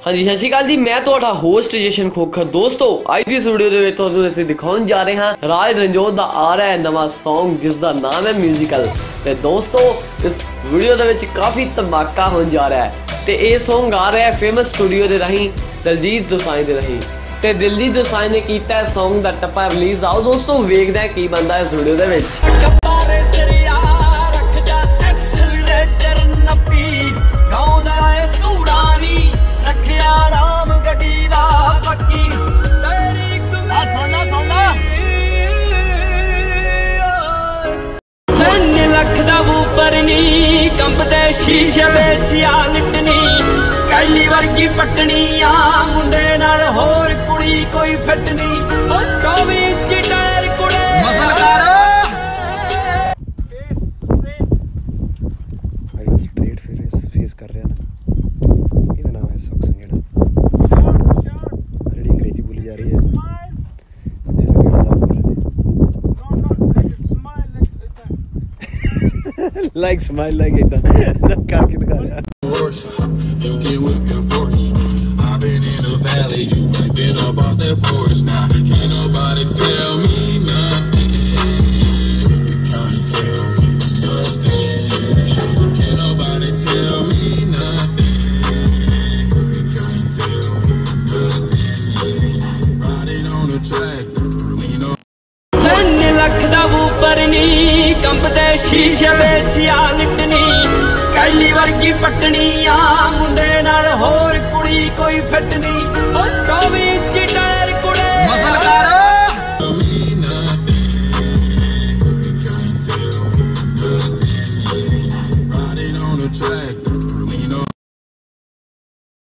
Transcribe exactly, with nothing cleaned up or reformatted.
हाँ जी, सत श्री अकाल जी। मैं तुहाडा होस्ट जशन खोखर। दोस्तों अज की इस वीडियो दे विच तुहानूं असीं दिखाउण जा रहे हैं राज रंजोत दा आ रहा है नवा सॉन्ग जिसका नाम है म्यूजिकल। ते दोस्तों इस वीडियो दे विच काफ़ी धमाका होने जा रहा है। ते ये सॉन्ग आ रहा है फेमस स्टूडियो दे राहीं दिलजीत दोसांझ दे राहीं। ते दिलजीत दोसांझ ने कीता है सॉन्ग दा टप्पा रिलीज़। आओ दोस्तों वेखदे हैं की बनदा इस वीडियो दे विच। कंबदे शीशे वे सियाल लिटनी कैली वर्गी पटनी आ मुंडे नाल होर कुड़ी कोई फिटनी ओ चौबी इंच टायर कुड़े मसलकार भाई स्ट्रेट फेस फेस कर रहे हैं ना। ਇਹਦਾ ਨਾਮ ਹੈ ਸੁਖ ਸੰਗੇੜਾ। ਜਿਹੜੀ ਅੰਗਰੇਜ਼ੀ ਬੋਲੀ ਜਾ ਰਹੀ ਹੈ ਇਹ ਸੰਗੇੜਾ ਦਾ ਬੋਲ ਰਹੇ like smile like इतना करके दिखा रहा है। You can whip your Porsche. I've been in the valley. You ain't been up off that porch. Now can't nobody tell me nothing. Can't tell me nothing. Can't nobody tell me nothing. Can't tell me nothing. Riding on the tractor. Lean on. तीन लाख दा ऊपर नी कंबदे शीशे वे सियाल litany कैली वर्गी पटनी आ मुंडे नाल होर कुड़ी कोई फिटनी ओ चौबी इंच टायर कुड़े muscle car Riding on the track.